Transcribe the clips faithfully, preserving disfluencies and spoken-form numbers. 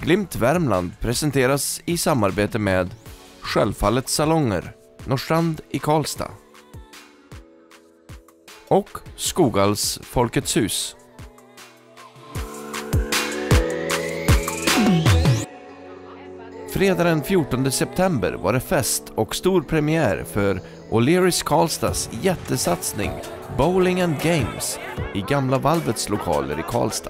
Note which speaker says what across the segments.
Speaker 1: Glimt Värmland presenteras i samarbete med Självfallet Salonger, Norrstrand i Karlstad och Skoghals Folkets hus. Fredag den fjortonde september var det fest och stor premiär för O'Learys Karlstads jättesatsning Bowling and Games i Gamla Valvets lokaler i Karlstad.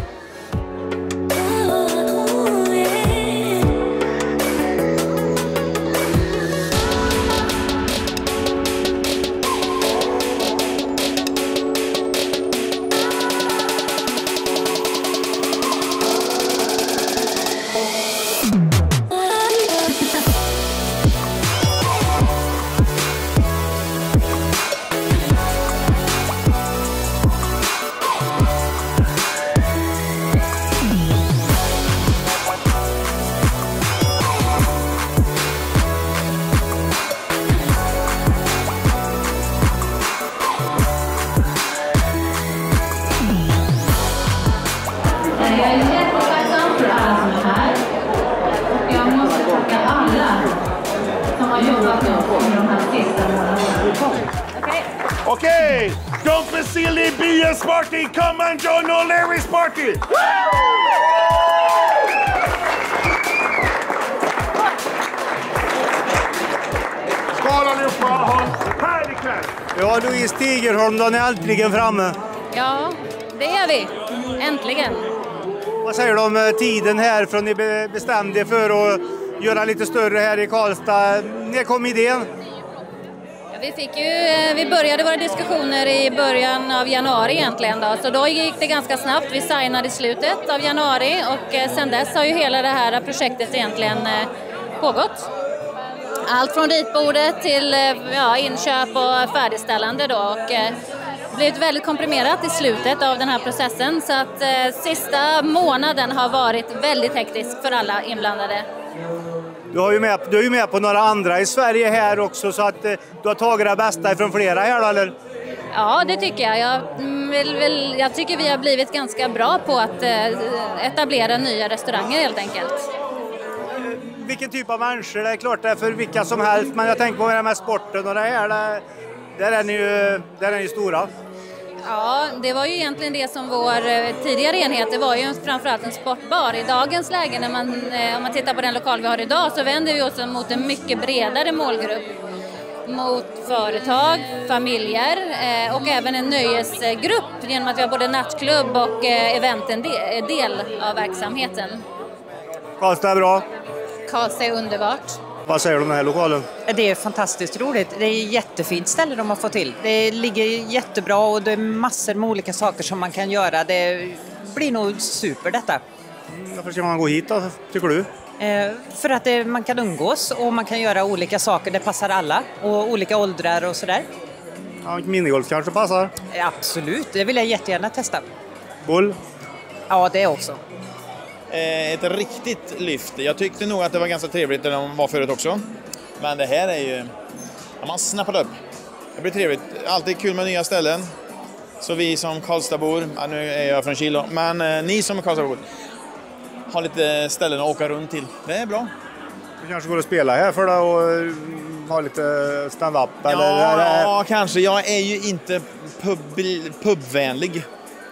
Speaker 2: Jag är jättetacksam för alla som är här. Och jag måste tacka alla som har jobbat under de här sista månaderna. Okej.
Speaker 3: Okej! Don't be silly, be a smarty! Come and join O'Learys party! Skål allihopa! Ha en härlig kväll!
Speaker 4: Ja, Louise Tigerholm, då är ni äntligen framme.
Speaker 5: Ja, det är vi. Äntligen.
Speaker 4: Vad säger du om tiden här från ni bestämde för att göra lite större här i Karlstad? När kom idén?
Speaker 5: Ja, vi, fick ju, vi började våra diskussioner i början av januari egentligen. Då. Så då gick det ganska snabbt. Vi signade i slutet av januari och sedan dess har ju hela det här projektet egentligen pågått. Allt från ritbordet till ja, inköp och färdigställande då. Och, blivit väldigt komprimerat i slutet av den här processen så att eh, sista månaden har varit väldigt hektisk för alla inblandade.
Speaker 4: Du, har ju med, du är ju med på några andra i Sverige här också så att eh, du har tagit det bästa från flera här då, eller?
Speaker 5: Ja, det tycker jag. Jag, vill, vill, jag tycker vi har blivit ganska bra på att eh, etablera nya restauranger helt enkelt.
Speaker 4: Vilken typ av människor? Det är klart det är för vilka som helst, men jag tänker på det här med sporten och det här, det, där är ni ju, där är ni stora.
Speaker 5: Ja, det var ju egentligen det som vår tidigare enhet, det var ju framförallt en sportbar. I dagens läge, när man, om man tittar på den lokal vi har idag, så vänder vi oss mot en mycket bredare målgrupp. Mot företag, familjer och även en nöjesgrupp genom att vi har både nattklubb och eventen del av verksamheten.
Speaker 4: Karlstad är bra.
Speaker 5: Karlstad är underbart.
Speaker 4: Vad säger du om den här lokalen?
Speaker 6: Det är fantastiskt roligt. Det är ett jättefint ställe de har fått till. Det ligger jättebra och det är massor med olika saker som man kan göra. Det blir nog super detta.
Speaker 4: Mm, varför ska man gå hit då, tycker du?
Speaker 6: Eh, för att det, man kan umgås och man kan göra olika saker. Det passar alla och olika åldrar och sådär.
Speaker 4: Ja, minigolf kanske passar?
Speaker 6: Eh, absolut, det vill jag jättegärna testa.
Speaker 4: Bull?
Speaker 6: Ja, det också.
Speaker 7: Ett riktigt lyft. Jag tyckte nog att det var ganska trevligt när de var förut också. Men det här är ju... Ja, man snappar upp. Det blir trevligt. Alltid kul med nya ställen. Så vi som Karlstadbor, ja, nu är jag från Kilo, men eh, ni som är Karlstadbor har lite ställen att åka runt till. Det är bra.
Speaker 4: Du kanske går och spela här för dig och ha lite stand-up?
Speaker 7: Ja,
Speaker 4: eller?
Speaker 7: ja, kanske. Jag är ju inte pub, pubvänlig.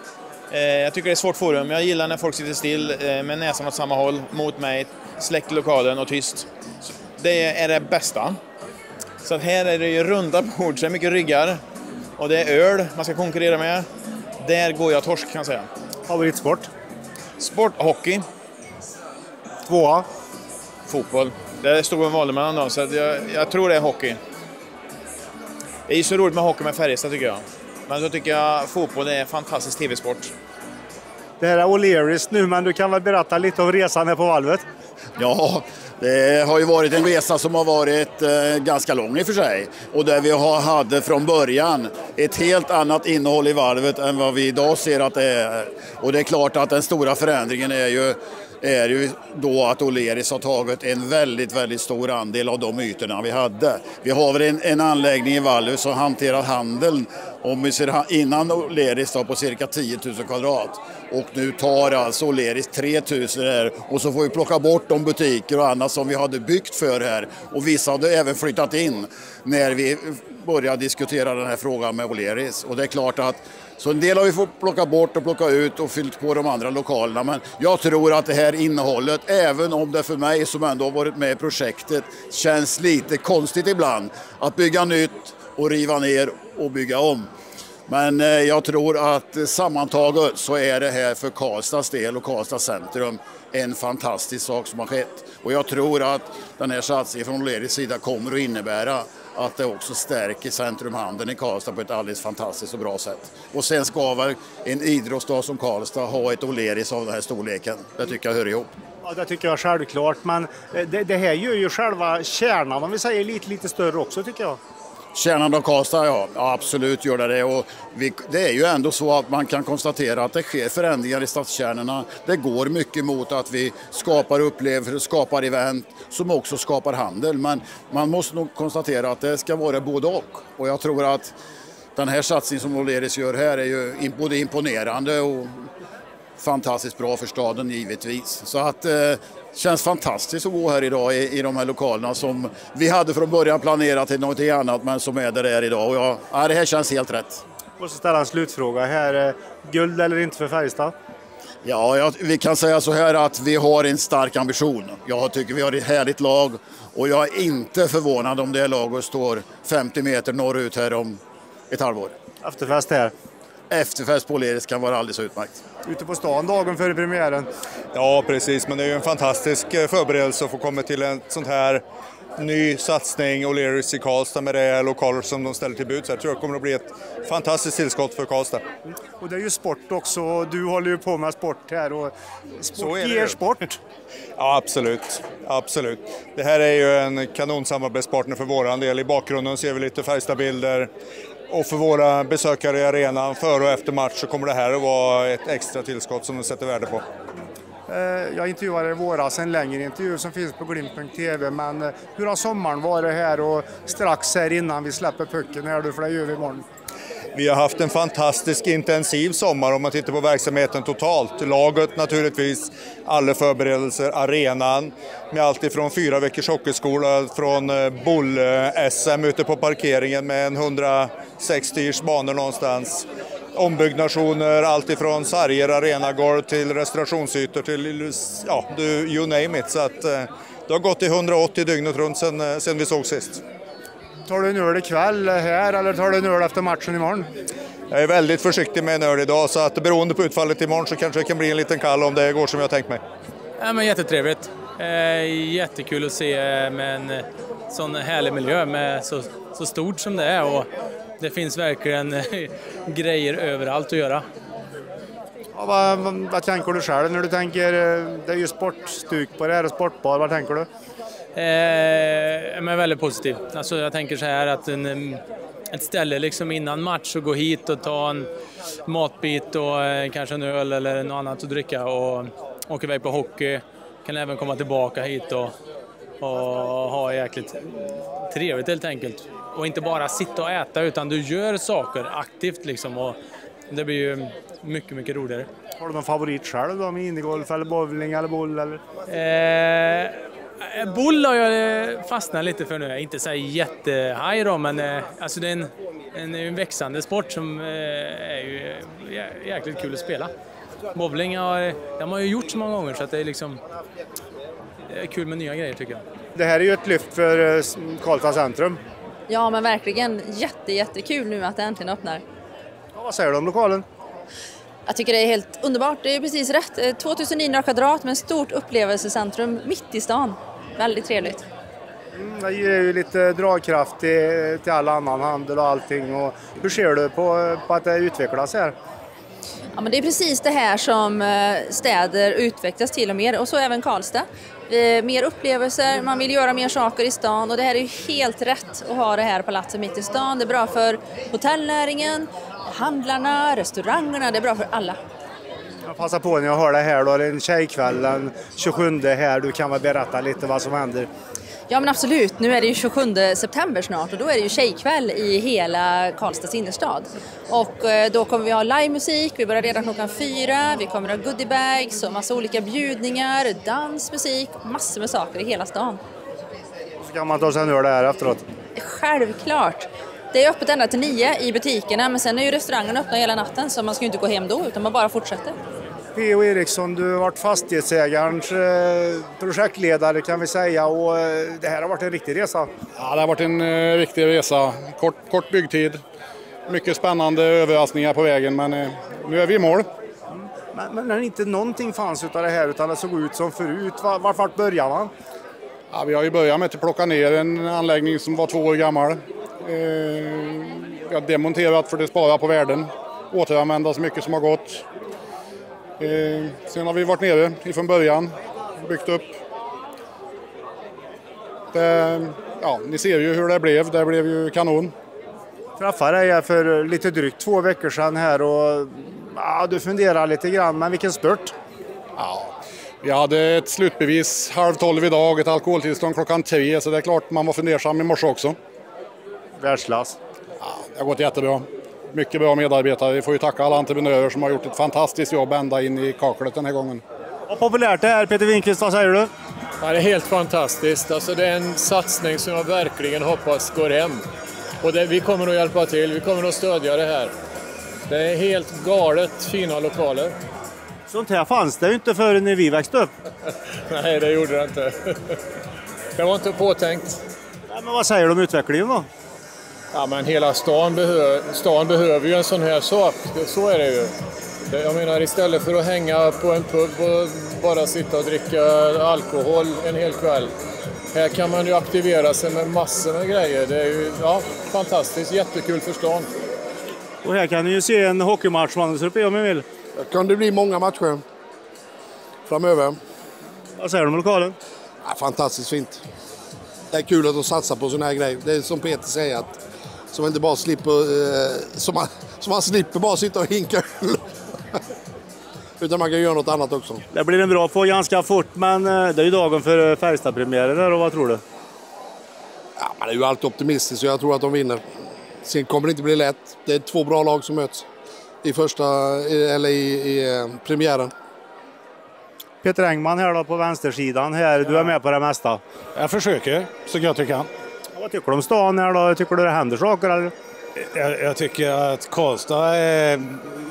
Speaker 7: Jag tycker det är ett svårt forum. Jag gillar när folk sitter still med näsan åt samma håll mot mig, släckt lokalen och tyst. Det är det bästa. Så att här är det ju runda bord, så det är mycket ryggar. Och det är öl man ska konkurrera med. Där går jag torsk, kan jag säga.
Speaker 4: Favoritsport?
Speaker 7: Sport, hockey.
Speaker 4: Tvåa?
Speaker 7: Fotboll. Det står en val mellan dem, så att jag, jag tror det är hockey. Det är ju så roligt med hockey med Färjestad, tycker jag. Men så tycker jag fotboll är en fantastisk tv-sport.
Speaker 4: Det här är O'Learys nu, men du kan väl berätta lite om resan här på valvet?
Speaker 8: Ja, det har ju varit en resa som har varit eh, ganska lång i och för sig. Och där vi har, hade från början ett helt annat innehåll i valvet än vad vi idag ser att det är. Och det är klart att den stora förändringen är ju, är ju då att O'Learys har tagit en väldigt, väldigt stor andel av de ytorna vi hade. Vi har väl en, en anläggning i valvet som hanterar handeln Om vi ser innan O'Learys var på cirka tio tusen kvadrat och nu tar alltså O'Learys tre tusen här och så får vi plocka bort de butiker och annat som vi hade byggt för här och vissa hade även flyttat in när vi började diskutera den här frågan med O'Learys. Och det är klart att så en del har vi fått plocka bort och plocka ut och fyllt på de andra lokalerna, men jag tror att det här innehållet, även om det för mig som ändå har varit med i projektet känns lite konstigt ibland att bygga nytt och riva ner och bygga om. Men jag tror att sammantaget så är det här för Karlstads del och Karlstads centrum en fantastisk sak som har skett. Och jag tror att den här satsningen från O'Learys sida kommer att innebära att det också stärker centrumhandeln i Karlstad på ett alldeles fantastiskt och bra sätt. Och sen ska väl en idrottsstad som Karlstad ha ett O'Learys av den här storleken. Det tycker jag hör ihop.
Speaker 4: Ja, det tycker jag självklart, men det, det här gör ju själva kärnan, om vi säger lite, lite större också tycker jag.
Speaker 8: Kärnan av Karlstad, ja, absolut gör det det. Och vi, det är ju ändå så att man kan konstatera att det sker förändringar i stadskärnorna. Det går mycket mot att vi skapar upplevelser, skapar event som också skapar handel. Men man måste nog konstatera att det ska vara både och. Och jag tror att den här satsningen som O'Learys gör här är ju både imponerande och fantastiskt bra för staden givetvis. Så att det eh, känns fantastiskt att gå här idag i, i de här lokalerna som vi hade från början planerat till något annat men som är där det är idag. Och jag, ja, det här känns helt rätt.
Speaker 4: Jag måste ställa en slutfråga här. Guld eller inte för Färjestad?
Speaker 8: Ja, jag, vi kan säga så här att vi har en stark ambition. Jag tycker vi har ett härligt lag och jag är inte förvånad om det laget står femtio meter norrut här om ett halvår.
Speaker 4: Efterfest här?
Speaker 8: Efterfest på O'Learys kan vara alldeles utmärkt.
Speaker 4: Ute på stan dagen före premiären?
Speaker 9: Ja, precis. Men det är ju en fantastisk förberedelse att få komma till en sån här ny satsning O'Learys i Karlstad med det lokaler som de ställer till bud. Så jag tror det kommer att bli ett fantastiskt tillskott för Karlstad.
Speaker 4: Och det är ju sport också. Du håller ju på med sport här och sport ger sport.
Speaker 9: Ja, absolut. absolut. Det här är ju en kanonsamarbetspartner för våran del. I bakgrunden ser vi lite Färjestadbilder. Och för våra besökare i arenan före och efter match så kommer det här att vara ett extra tillskott som de sätter värde på.
Speaker 4: Jag intervjuade i våras en längre intervju som finns på glimt punkt t v, men hur har sommaren varit här och strax här innan vi släpper pucken här du, för det gör vi imorgon?
Speaker 9: Vi har haft en fantastisk intensiv sommar om man tittar på verksamheten totalt. Laget naturligtvis, alla förberedelser, arenan med allt ifrån fyra veckors hockeyskola, från boll-S M ute på parkeringen med en hundrasextio banor någonstans. Ombyggnationer, allt ifrån sarger, arenagolv till restaurationsytor till, ja, you name it. Så att det har gått i hundraåttio dygnet runt sen, sen vi såg sist.
Speaker 4: Tar du en öl ikväll här eller tar du en öl efter matchen imorgon?
Speaker 9: Jag är väldigt försiktig med en öl idag, så att beroende på utfallet imorgon så kanske det kan bli en liten kall om det går som jag tänkt mig.
Speaker 10: Ja, men jättetrevligt. Eh, jättekul att se med en sån härlig miljö med så, så stort som det är, och det finns verkligen grejer överallt att göra.
Speaker 4: Ja, vad, vad, vad tänker du själv när du tänker, det är ju sportstuk på det här och sportbar, vad tänker du?
Speaker 10: Eh, men väldigt positiv. Alltså jag tänker så här att en, ett ställe liksom innan match och gå hit och ta en matbit och eh, kanske en öl eller något annat att dricka och åka iväg på hockey, kan även komma tillbaka hit och, och ha jäkligt trevligt helt enkelt. Och inte bara sitta och äta, utan du gör saker aktivt liksom, och det blir ju mycket, mycket roligare.
Speaker 4: Har du någon favorit själv då, med minigolf eller bowling eller boll? Eller?
Speaker 10: Eh, boll har jag fastnat lite för nu. Jag är inte så jättehaj då, men eh, alltså det är en, en, en växande sport som eh, är ju jäkligt kul att spela. Bowling har, de har ju gjort så många gånger så att det är liksom det är kul med nya grejer tycker jag.
Speaker 4: Det här är ju ett lyft för Karlstad centrum.
Speaker 11: Ja, men verkligen jätte, jättekul nu att det äntligen öppnar.
Speaker 4: Ja, vad säger du om lokalen?
Speaker 11: Jag tycker det är helt underbart. Det är precis rätt. tvåtusen kvadrat med ett stort upplevelsecentrum mitt i stan. Väldigt trevligt.
Speaker 4: Mm, det ger ju lite dragkraft till, till all annan handel och allting. Och hur ser du på, på att det utvecklas här?
Speaker 11: Ja, men det är precis det här som städer utvecklas till och med. Och så även Karlstad. Mer upplevelser, man vill göra mer saker i stan, och det här är ju helt rätt att ha det här palatset mitt i stan. Det är bra för hotellnäringen, handlarna, restaurangerna, det är bra för alla.
Speaker 4: Jag passar på när jag hör det här då, det är en tjejkväll den tjugosjunde här, du kan väl berätta lite vad som händer?
Speaker 11: Ja men absolut, nu är det ju tjugosjunde september snart och då är det ju tjejkväll i hela Karlstads innerstad. Och då kommer vi ha livemusik, vi börjar redan klockan fyra, vi kommer ha goodiebags och massa olika bjudningar, dans, musik, massor med saker i hela stan.
Speaker 4: Så kan man ta sig en öl där efteråt?
Speaker 11: Självklart! Det är öppet ända till nio i butikerna men sen är ju restaurangen öppna hela natten så man ska ju inte gå hem då utan man bara fortsätter.
Speaker 4: P O Eriksson, du har varit fastighetsägarens eh, projektledare kan vi säga och eh, det här har varit en riktig resa.
Speaker 12: Ja, det har varit en eh, riktig resa. Kort, kort byggtid, mycket spännande överraskningar på vägen men eh, nu är vi i mål.
Speaker 4: Mm. Men, men när inte någonting fanns utav det här utan det såg ut som förut, var, varför började man?
Speaker 12: Ja, vi har ju börjat med att plocka ner en anläggning som var två år gammal. Eh, vi har demonterat för det sparar på värden, återanvända så mycket som har gått. Eh, sen har vi varit nere ifrån början, byggt upp. Det, ja, ni ser ju hur det blev, det blev ju kanon.
Speaker 4: Jag träffade dig för lite drygt två veckor sedan här och ja, du funderar lite grann, men vilken spurt?
Speaker 12: Ja, vi hade ett slutbevis halv tolv idag, ett alkoholtillstånd klockan tre, så det är klart man var fundersam i morse också.
Speaker 4: Världsklass.
Speaker 12: Ja, det har gått jättebra. Mycket bra medarbetare. Vi får ju tacka alla entreprenörer som har gjort ett fantastiskt jobb ända in i kaklet den här gången.
Speaker 4: Vad populärt det är, Peter Winqvist, vad säger du?
Speaker 13: Ja, det är helt fantastiskt. Alltså, det är en satsning som jag verkligen hoppas går hem. Och det, vi kommer att hjälpa till, vi kommer att stödja det här. Det är helt galet fina lokaler.
Speaker 4: Sånt här fanns det ju inte förrän när vi växte upp.
Speaker 13: Nej, det gjorde det inte. Det var inte påtänkt.
Speaker 4: Nej, men vad säger du om utvecklingen då?
Speaker 13: Ja, men hela stan, behö- stan behöver ju en sån här sak. Så är det ju. Jag menar, istället för att hänga på en pub och bara sitta och dricka alkohol en hel kväll. Här kan man ju aktivera sig med massor med grejer. Det är ju ja, fantastiskt, jättekul för stan.
Speaker 4: Och här kan ni ju se en hockeymatch man uppe om ni vill.
Speaker 14: Det kan det bli många matcher framöver.
Speaker 4: Vad säger du om lokalen?
Speaker 14: Ja, fantastiskt fint. Det är kul att de satsar på såna här grejer. Det är som Peter säger, att som inte bara slipper, eh, som, man, som man slipper bara sitta och hinka öl. Utan man kan göra något annat också.
Speaker 4: Det blir en bra på ganska fort, men eh, det är ju dagen för Färjestad-premiären där, och vad tror du?
Speaker 14: Ja, man är ju alltid optimistisk, så jag tror att de vinner. Sen kommer det inte bli lätt. Det är två bra lag som möts i första, eller i, i eh, premiären.
Speaker 4: Peter Engman här då på vänstersidan här, du är med på det mesta.
Speaker 15: Jag försöker så gott jag kan.
Speaker 4: Vad tycker du om stan här då? Tycker du det händer saker eller?
Speaker 15: Jag, jag tycker att Karlstad är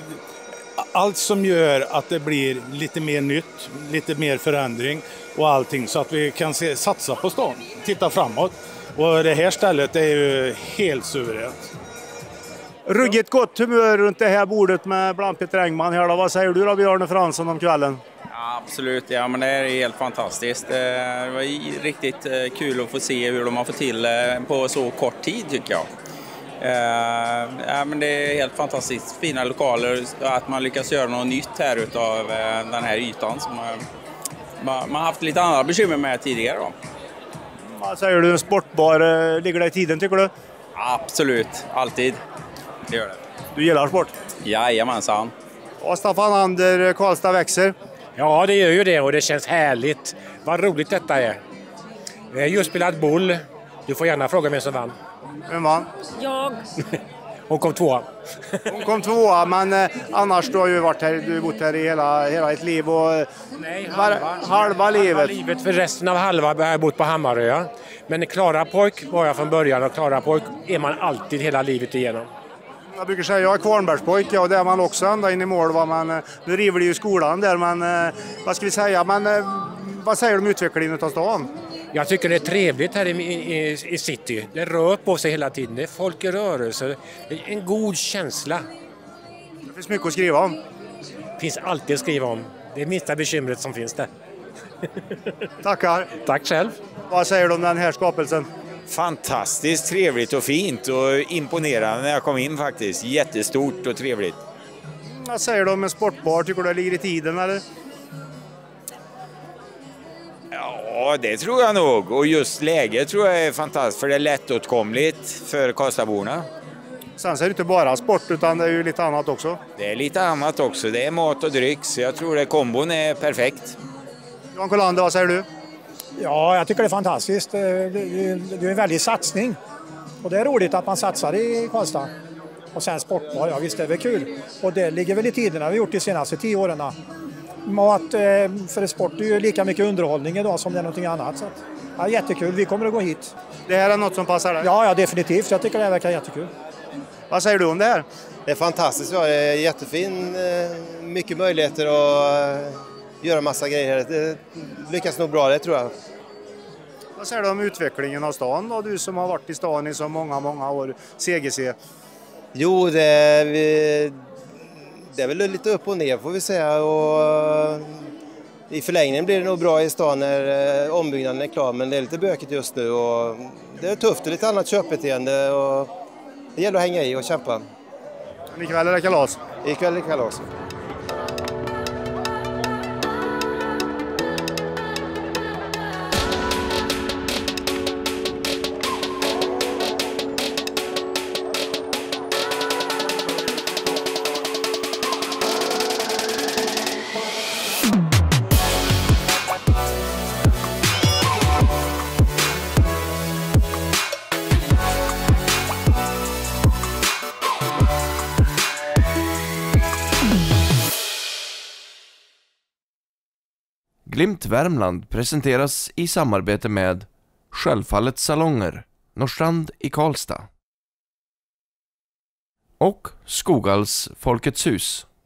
Speaker 15: allt som gör att det blir lite mer nytt, lite mer förändring och allting så att vi kan se, satsa på stan, titta framåt. Och det här stället är ju helt suveränt.
Speaker 4: Ruggigt gott humör runt det här bordet med bland Peter Engman här då. Vad säger du då, Björn Fransson, om kvällen?
Speaker 16: Ja, absolut, ja, men det är helt fantastiskt. Det var riktigt kul att få se hur de har fått till på så kort tid, tycker jag. Ja, men det är helt fantastiskt fina lokaler, att man lyckas göra något nytt här utav den här ytan som man har haft lite andra bekymmer med tidigare då.
Speaker 4: Vad säger du, sportbar, ligger det i tiden tycker du?
Speaker 16: Absolut, alltid. Det gör det.
Speaker 4: Du gillar sport?
Speaker 16: Jajamensan.
Speaker 4: Och Staffan Ander, Karlstad växer.
Speaker 17: Ja, det gör ju det och det känns härligt. Vad roligt detta är. Vi har just spelat boll. Du får gärna fråga vem som vann.
Speaker 4: Vem vann?
Speaker 11: Jag.
Speaker 17: Hon kom tvåa.
Speaker 4: Hon kom tvåa, men eh, annars du har ju varit här, du har bott här i hela, hela ett liv och
Speaker 17: Nej,
Speaker 4: halva,
Speaker 17: halva,
Speaker 4: halva livet.
Speaker 17: Halva livet, för resten av halva har jag bott på Hammarö. Men Klara pojk var jag från början och Klara pojk är man alltid hela livet igenom.
Speaker 4: Jag brukar säga jag är Kvarnbergspojke och det är man också ända in i mål. Va? Man, nu river det ju skolan där, men vad ska vi säga? Men, vad säger du om utvecklingen av stan?
Speaker 17: Jag tycker det är trevligt här i, i, i city. Det rör på sig hela tiden. Det är folk i rörelse. Det är en god känsla.
Speaker 4: Det finns mycket att skriva om.
Speaker 17: Det finns alltid att skriva om. Det är minsta bekymret som finns där.
Speaker 4: Tackar.
Speaker 17: Tack själv.
Speaker 4: Vad säger du om den här skapelsen?
Speaker 18: Fantastiskt trevligt och fint och imponerande när jag kom in faktiskt. Jättestort och trevligt.
Speaker 4: Vad säger du om en sportbar? Tycker du det ligger i tiden eller?
Speaker 18: Ja, det tror jag nog. Och just läget tror jag är fantastiskt, för det är lättåtkomligt för Karlstadborna.
Speaker 4: Sen så är det inte bara sport utan det är ju lite annat också.
Speaker 18: Det är lite annat också. Det är mat och dryck, så jag tror att kombon är perfekt.
Speaker 4: Johan Kolander, vad säger du?
Speaker 19: Ja, jag tycker det är fantastiskt. Det är en väldig satsning. Och det är roligt att man satsar i Karlstad. Och sen sportbar, ja visst är det kul. Och det ligger väl i tiden vi har gjort de senaste tio åren. Mat för sport är ju lika mycket underhållning idag som det är någonting annat. Så att, ja, jättekul, vi kommer att gå hit.
Speaker 4: Det här är något som passar dig?
Speaker 19: Ja, ja, definitivt. Jag tycker det här verkar jättekul.
Speaker 4: Vad säger du om det här?
Speaker 20: Det är fantastiskt, ja, det är jättefin. Mycket möjligheter att göra massa grejer. Det lyckas nog bra, det tror jag.
Speaker 4: Vad säger du om utvecklingen av stan då? Du som har varit i stan i så många, många år, C G C.
Speaker 20: Jo, det är, det är väl lite upp och ner får vi säga. Och i förlängningen blir det nog bra i stan när ombyggnaden är klar, men det är lite bökigt just nu. Och det är tufft, det är lite annat köpbeteende och det gäller att hänga i och kämpa.
Speaker 4: Ikväll är det kalas?
Speaker 20: Ikväll är det kalas.
Speaker 1: Glimt Värmland presenteras i samarbete med Självfallet Salonger, Norrstrand i Karlstad och Skoghals Folkets hus.